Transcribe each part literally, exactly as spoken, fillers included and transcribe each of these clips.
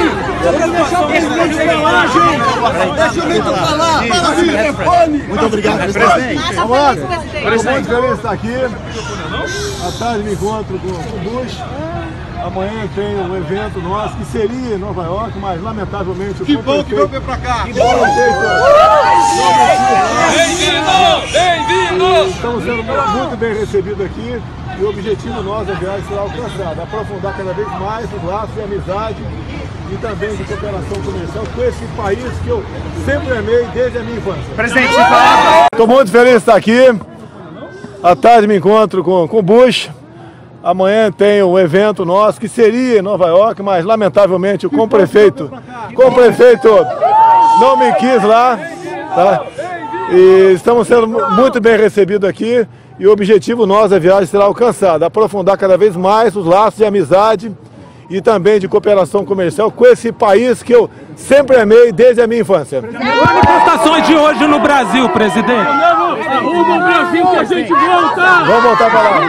Deixa o Milton falar. Muito obrigado, presidente. Vamos lá. Estou muito feliz de estar aqui. À tarde me encontro com o Bush. Amanhã tem um evento nosso que seria em Nova York, mas lamentavelmente o Que bom que veio pra cá. Que bom. Bem-vindo! Bem-vindo! Estamos sendo muito bem recebidos aqui e o objetivo nosso da viagem será alcançado, aprofundar cada vez mais os laços de amizade e também de cooperação comercial com esse país que eu sempre amei desde a minha infância. Presidente, se fala. Estou muito feliz de estar aqui. À tarde me encontro com, com o Bush. Amanhã tem um evento nosso que seria em Nova York, mas lamentavelmente o com-prefeito com-prefeito não me quis lá, tá? E estamos sendo muito bem recebidos aqui e o objetivo nosso da viagem será alcançado, aprofundar cada vez mais os laços de amizade e também de cooperação comercial com esse país que eu sempre amei desde a minha infância. Manifestações de hoje no Brasil, presidente. Arruma o Brasil que a gente volta! Vamos voltar para lá.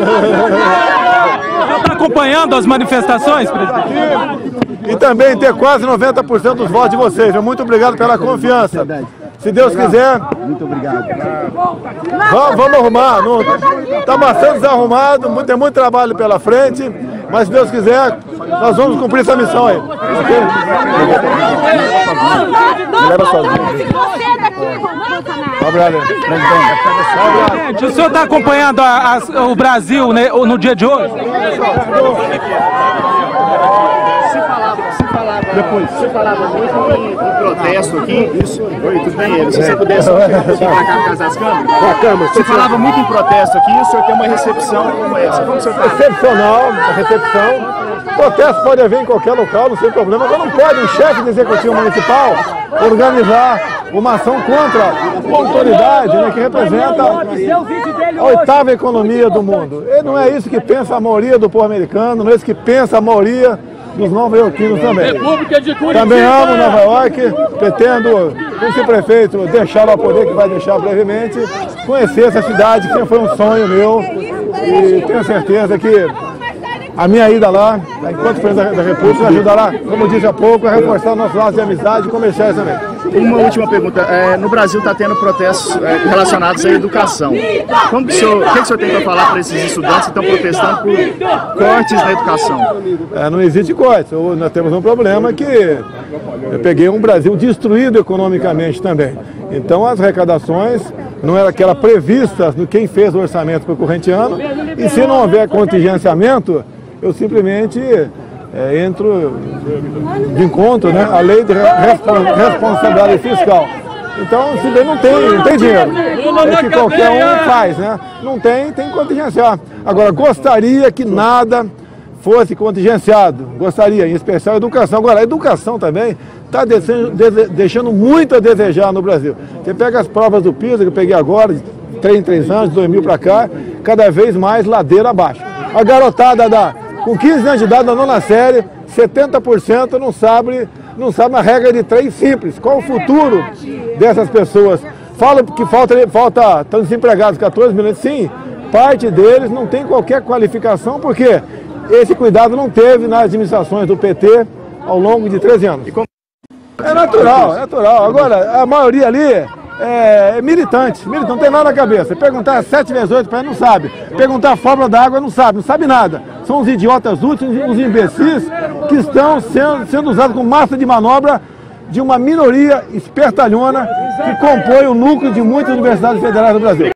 Você está acompanhando as manifestações, presidente? E também ter quase noventa por cento dos votos de vocês. Muito obrigado pela confiança. Se Deus quiser. Muito obrigado. Vamos, vamos arrumar. Está bastante desarrumado, tem muito trabalho pela frente. Mas se Deus quiser, nós vamos cumprir essa missão aí. Okay? Me leva sozinho. Obrigado. Presidente, o senhor está acompanhando a, a, o Brasil, né, no dia de hoje? Depois, você falava muito em, em protesto aqui. Isso. Oi, tudo bem? Se você pudesse vir pra cá por causa das câmeras. Você falava muito em protesto aqui, o senhor tem uma recepção como essa. Como o senhor está? Excepcional, a recepção. Protesto pode haver em qualquer local, não tem problema. Agora não pode um chefe de executivo municipal organizar uma ação contra uma autoridade, né, que representa a oitava economia do mundo. E não é isso que pensa a maioria do povo americano, não é isso que pensa a maioria dos nova-iorquinos também. Também amo Nova York, pretendo, com esse prefeito, deixar o poder que vai deixar brevemente, conhecer essa cidade, que sempre foi um sonho meu, e tenho certeza que a minha ida lá, enquanto presidente da República, ajudará, como eu disse há pouco, a reforçar nossos laços de amizade e comerciais também. Uma última pergunta. É, no Brasil está tendo protestos é, relacionados à educação. Como que o, senhor, o que o senhor tem para falar para esses estudantes que estão protestando por cortes na educação? É, não existe corte. Nós temos um problema que eu peguei um Brasil destruído economicamente também. Então as arrecadações não eram aquelas previstas no quem fez o orçamento para o corrente ano. E se não houver contingenciamento, eu simplesmente é, entro de encontro, né, a lei de responsabilidade fiscal. Então, se bem não tem, não tem dinheiro, é que qualquer um faz, né? Não tem, tem que contingenciar. Agora, gostaria que nada fosse contingenciado, gostaria, em especial a educação. Agora, a educação também está deixando muito a desejar no Brasil. Você pega as provas do PISA, que eu peguei agora, de três em três anos, de dois mil para cá, cada vez mais ladeira abaixo. A garotada da, com quinze anos de idade, na nona série, setenta por cento não sabe, não sabe a regra de três simples. Qual o futuro dessas pessoas? Fala que falta, falta estão desempregados catorze milhões, sim, parte deles não tem qualquer qualificação, porque esse cuidado não teve nas administrações do P T ao longo de treze anos. É natural, é natural. Agora, a maioria ali é militante, militante, não tem nada na cabeça. Perguntar sete vezes oito para ele não sabe. Perguntar a fórmula da água não sabe, não sabe nada. São os idiotas úteis, os imbecis que estão sendo, sendo usados como massa de manobra de uma minoria espertalhona que compõe o núcleo de muitas universidades federais do Brasil.